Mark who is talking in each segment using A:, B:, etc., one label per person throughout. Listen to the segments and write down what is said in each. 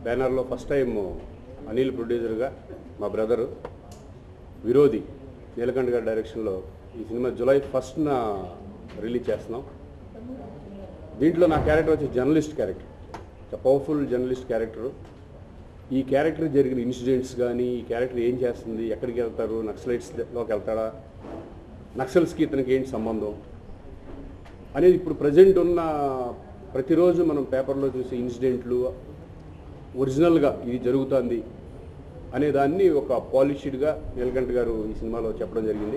A: బ్యానర్లో first time Anil ప్రొడ్యూసర్గా మా బ్రదరు విరోధి నీలకంఠ గారి డైరెక్షన్లో ఈ సినిమా జూలై 1న రిలీజ్ చేస్తున్నాం. దీంట్లో నా క్యారెక్టర్ వచ్చి journalist character, powerful journalist character. ఈ క్యారెక్టర్ జరిగిన ఇన్సిడెంట్స్ కానీ, ఈ క్యారెక్టర్ ఏం చేస్తుంది, ఎక్కడికి వెళ్తారు, నక్సలైట్స్లోకి వెళ్తాడా, నక్సల్స్కి ఇతనికి ఏంటి సంబంధం అనేది ఇప్పుడు ప్రజెంట్ ఉన్న ప్రతిరోజు మనం పేపర్లో చూసే ఇన్సిడెంట్లు ఒరిజినల్గా ఇది జరుగుతుంది అనేదాన్ని ఒక పాలిష్డ్గా నీలకంఠ గారు ఈ సినిమాలో చెప్పడం జరిగింది.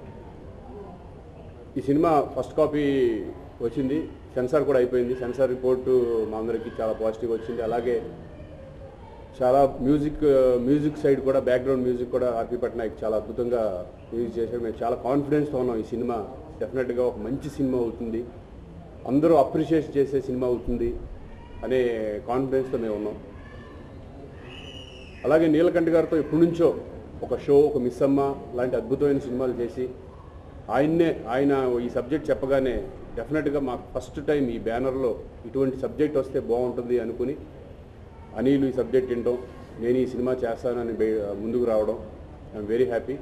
A: ఈ సినిమా ఫస్ట్ కాపీ వచ్చింది, సెన్సార్ కూడా అయిపోయింది. సెన్సార్ రిపోర్టు మా అందరికీ చాలా పాజిటివ్గా వచ్చింది. అలాగే చాలా మ్యూజిక్ సైడ్ కూడా, బ్యాక్గ్రౌండ్ మ్యూజిక్ కూడా ఆర్పి పట్నాయక్ చాలా అద్భుతంగా మ్యూజిక్ చేశారు. మేము చాలా కాన్ఫిడెన్స్తో ఉన్నాం ఈ సినిమా డెఫినెట్గా ఒక మంచి సినిమా అవుతుంది, అందరూ అప్రిషియేట్ చేసే సినిమా అవుతుంది అనే కాన్ఫిడెన్స్తో మేము ఉన్నాం. అలాగే నీలకంఠ గారితో ఎప్పటి నుంచో ఒక షో, ఒక మిస్సమ్మ లాంటి అద్భుతమైన సినిమాలు చేసి ఆయన ఈ సబ్జెక్ట్ చెప్పగానే డెఫినెట్గా మాకు ఫస్ట్ టైం ఈ బ్యానర్లో ఇటువంటి సబ్జెక్ట్ వస్తే బాగుంటుంది అనుకుని అనిల్ ఈ సబ్జెక్ట్ వినడం, నేను ఈ సినిమా చేస్తానని ముందుకు రావడం ఐఎమ్ వెరీ హ్యాపీ.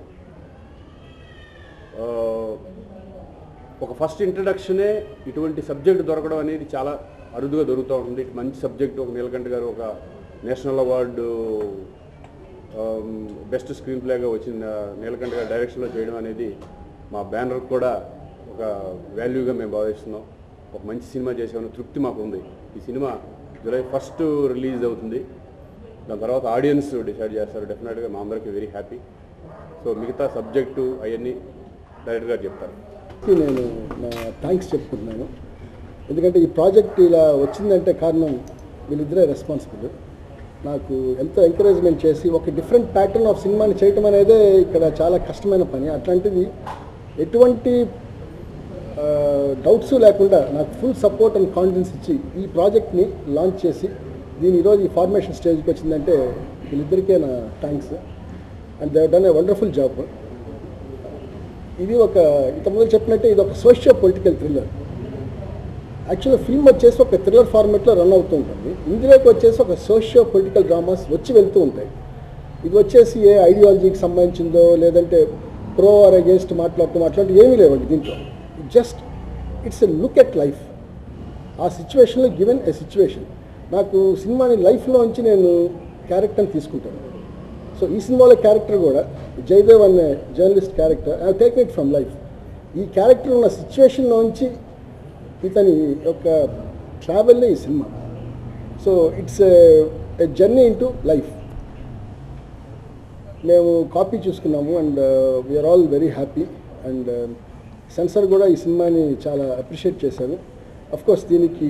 A: ఒక ఫస్ట్ ఇంట్రడక్షనే ఇటువంటి సబ్జెక్ట్ దొరకడం అనేది చాలా అరుదుగా దొరుకుతూ ఉంటుంది. మంచి సబ్జెక్ట్, ఒక నీలకంఠ గారు ఒక నేషనల్ అవార్డు బెస్ట్ స్క్రీన్ ప్లేగా వచ్చిన నీలకంఠ గారు డైరెక్షన్లో చేయడం అనేది మా బ్యానర్ కూడా ఒక వాల్యూగా మేము భావిస్తున్నాం. ఒక మంచి సినిమా చేసామని తృప్తి మాకు ఉంది. ఈ సినిమా జూలై 1 రిలీజ్ అవుతుంది. దాని తర్వాత ఆడియన్స్ డిసైడ్ చేస్తారు. డెఫినెట్గా మా అందరికీ వెరీ హ్యాపీ. సో మిగతా సబ్జెక్టు అవన్నీ డైరెక్టర్ గారు చెప్తారు.
B: నేను నా థ్యాంక్స్ చెప్పుకుంటున్నాను. ఎందుకంటే ఈ ప్రాజెక్ట్ ఇలా వచ్చిందంటే కారణం వీళ్ళిద్దరే రెస్పాన్సిబుల్. నాకు ఎంతో ఎంకరేజ్మెంట్ చేసి ఒక డిఫరెంట్ ప్యాటర్న్ ఆఫ్ సినిమాని చేయటం అనేదే ఇక్కడ చాలా కష్టమైన పని. అట్లాంటిది ఎటువంటి డౌట్స్ లేకుండా నాకు ఫుల్ సపోర్ట్ అండ్ కాన్ఫిడెన్స్ ఇచ్చి ఈ ప్రాజెక్ట్ని లాంచ్ చేసి దీని ఈరోజు ఈ ఫార్మేషన్ స్టేజ్కి వచ్చిందంటే వీళ్ళిద్దరికే నా thanks. And they done a wonderful job. ఇది ఒక ఇంతకుముందు చెప్పినట్టే ఇది ఒక సోషియో పొలిటికల్ థ్రిల్లర్. యాక్చువల్గా ఫిల్మ్ వచ్చేసి ఒక థ్రిల్లర్ ఫార్మేట్లో రన్ అవుతూ ఉంటుంది. ఇందులోకి వచ్చేసి ఒక సోషియో పొలిటికల్ డ్రామాస్ వచ్చి వెళ్తూ ఉంటాయి. ఇది వచ్చేసి ఏ ఐడియాలజీకి సంబంధించిందో లేదంటే ప్రో ఆర్ అగేన్స్ట్ మాట్లాడుతూ అట్లాంటివి ఏమీ లేవండి దీంట్లో. Just it's a look at life. ఆ సిచ్యువేషన్లో గివెన్ ఎ సిచ్యువేషన్. నాకు సినిమాని లైఫ్లో నుంచి నేను క్యారెక్టర్ని తీసుకుంటాను. సో ఈ సినిమాలో క్యారెక్టర్ కూడా జయదేవ్ అనే journalist character, I take it from life. ఈ క్యారెక్టర్ ఉన్న సిచ్యువేషన్లో నుంచి ఇతని యొక్క ట్రావెల్లే ఈ సినిమా. So it's a journey into life. మేము కాపీ చూసుకున్నాము and we are all very happy. And censor కూడా ఈ సినిమాని చాలా అప్రిషియేట్ చేశారు. అఫ్కోర్స్ దీనికి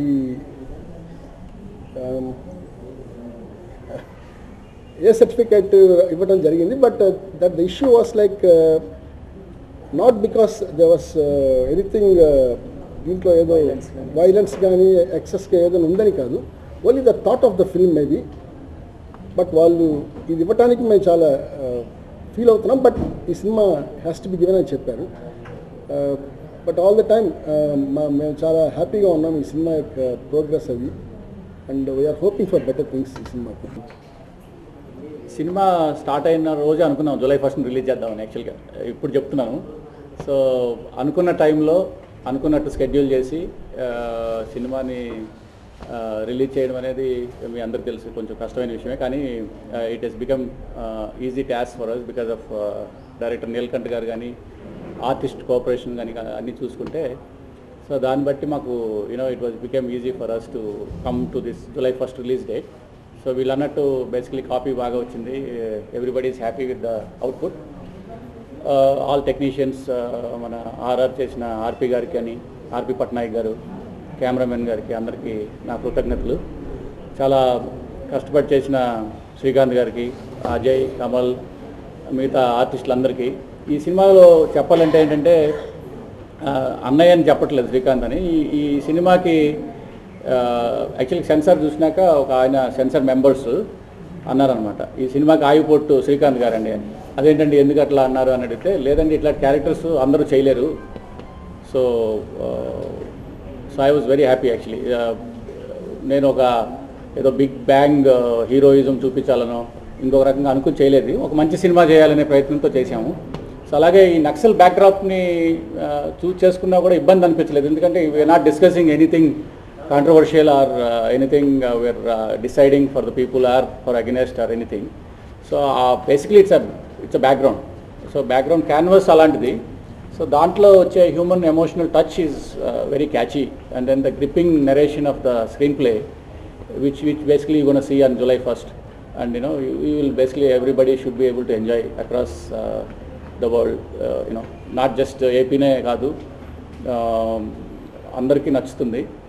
B: ఏ సర్టిఫికేట్ ఇవ్వడం జరిగింది. But that the issue was like not because they was anything దీంట్లో ఏదో వైలెన్స్ కానీ ఎక్సెస్గా ఏదో ఉందని కాదు. Only the thought of the film maybe. But వాళ్ళు ఇది ఇవ్వటానికి మేము చాలా ఫీల్ అవుతున్నాం. బట్ ఈ సినిమా హ్యాస్ టు బి గివెన్ అని చెప్పారు. బట్ ఆల్ ద టైమ్ మేము చాలా హ్యాపీగా ఉన్నాం ఈ సినిమా యొక్క ప్రోగ్రెస్ అది. And we are hoping for better things ఈ సినిమాకి.
C: సినిమా స్టార్ట్ అయిన రోజు అనుకున్నాం జూలై 1 రిలీజ్ చేద్దామని. యాక్చువల్గా ఇప్పుడు చెప్తున్నాను. సో అనుకున్న టైంలో అనుకున్నట్టు స్కెడ్యూల్ చేసి సినిమాని రిలీజ్ చేయడం అనేది మీ అందరికీ తెలుసు కొంచెం కష్టమైన విషయమే. కానీ it has become easy task for us because of director Neelakanta గారు కానీ, ఆర్టిస్ట్ కోఆపరేషన్ కానీ అన్నీ చూసుకుంటే. సో దాన్ని బట్టి మాకు it was become easy for us to come to this July 1 release date. So వీళ్ళు అన్నట్టు బేసికలీ కాపీ బాగా వచ్చింది. Everybody is happy with the output. All technicians, మన ఆర్ఆర్ చేసిన ఆర్పి గారికి అని, ఆర్పి పట్నాయక్ గారు, కెమెరామెన్ గారికి అందరికీ నా కృతజ్ఞతలు. చాలా కష్టపడి చేసిన శ్రీకాంత్ గారికి, అజయ్, కమల్, మిగతా ఆర్టిస్టులందరికీ. ఈ సినిమాలో చెప్పాలంటే ఏంటంటే అన్నయ్య అని చెప్పట్లేదు, శ్రీకాంత్ అని. ఈ సినిమాకి యాక్చువల్లీ సెన్సార్ చూసినాక ఒక ఆయన సెన్సార్ మెంబర్స్ అన్నారనమాట, ఈ సినిమాకి ఆయుపోట్టు శ్రీకాంత్ గారండి అని. అదేంటండి ఎందుకు అట్లా అన్నారు అని అడిగితే, లేదండి ఇట్లా క్యారెక్టర్స్ అందరూ చేయలేరు. So I was very happy actually. నేను ఒక ఏదో బిగ్ బ్యాంగ్ హీరోయిజం చూపించాలనో ఇంకొక రకంగా అనుకుని చేయలేదు, ఒక మంచి సినిమా చేయాలనే ప్రయత్నంతో చేశాము. సో అలాగే ఈ నక్సల్ బ్యాక్డ్రాప్ని చూస్ చేసుకున్నా కూడా ఇబ్బంది అనిపించలేదు, ఎందుకంటే we are not discussing anything controversial or anything we are deciding for the people or for against or anything. So basically it's a background. So background canvas అలాంటిది. సో దాంట్లో వచ్చే human emotional touch is very catchy, and then the gripping narration of the screenplay which basically you're going to see on July 1st, and you know you will basically everybody should be able to enjoy across the world, you know, not just AP ne kaadu, andarki nachtundi.